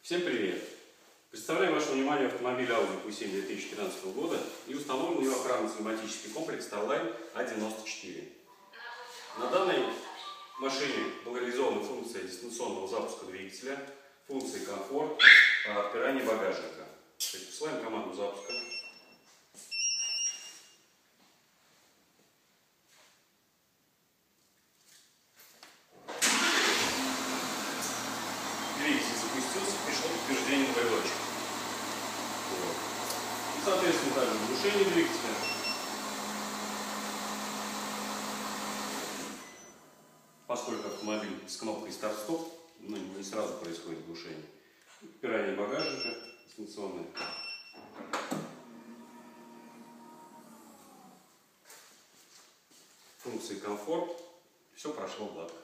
Всем привет! Представляем вашему вниманию автомобиль Audi Q7 2013 года и установлен его охранно-пневматический комплекс Starline A94. На данной машине была реализована функция дистанционного запуска двигателя, функции комфорт, отпирания багажника. То есть посылаем команду запуска. Двигатель запустился, пришло подтверждение на брелочек. Вот. И, соответственно, также глушение двигателя. Поскольку автомобиль с кнопкой старт-стоп, не сразу происходит глушение. Отпирание багажника дистанционное. Функции комфорт. Все прошло гладко.